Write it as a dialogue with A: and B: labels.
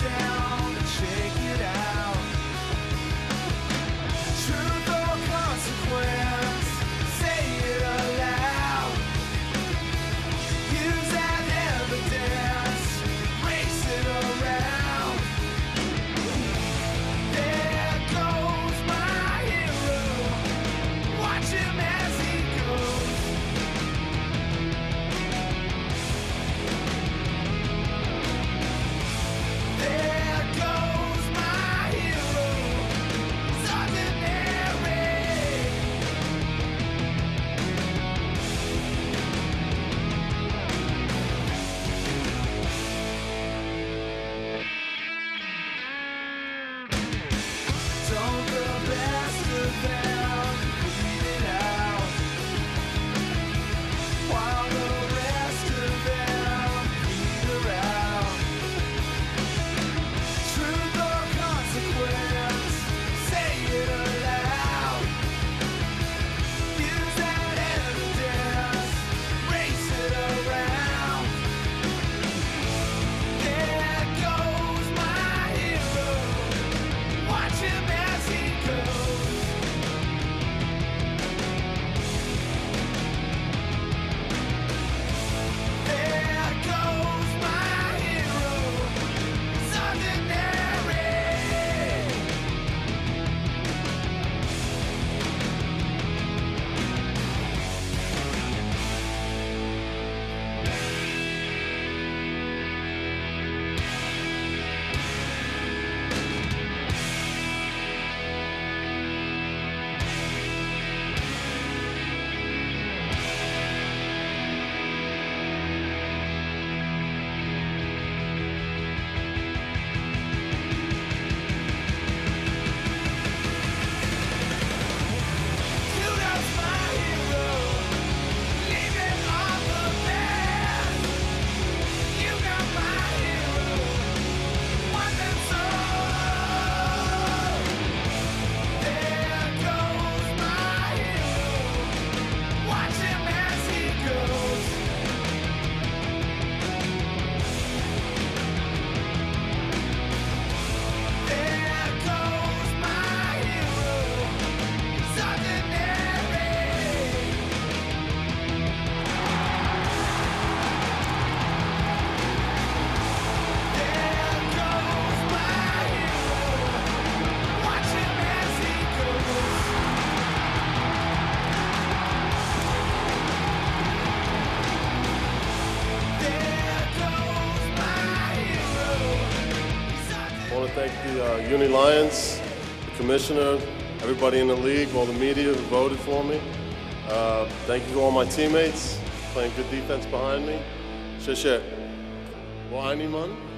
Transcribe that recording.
A: down and shake it out. Truth or consequence, say it aloud. Use that evidence, race it around. There goes my hero, watch him as he goes. There goes my hero, he's ordinary. Don't the best of them bleed it out, while the rest of them bleed around. Truth or consequence, say it aloud. Use that evidence, race it around. There goes my hero, watch him as he goes. There goes my hero, he's ordinary. Kudos my hero, leaving all the best. You got my hero, one and soul. There goes my hero, watch him as he goes. There goes my hero, he's ordinary. There goes my hero, watch him as he goes. There goes my hero, he's
B: I want to thank the Uni Lions, the commissioner, everybody in the league, all the media who voted for me. Thank you to all my teammates playing good defense behind me. Shit. Wo Animan?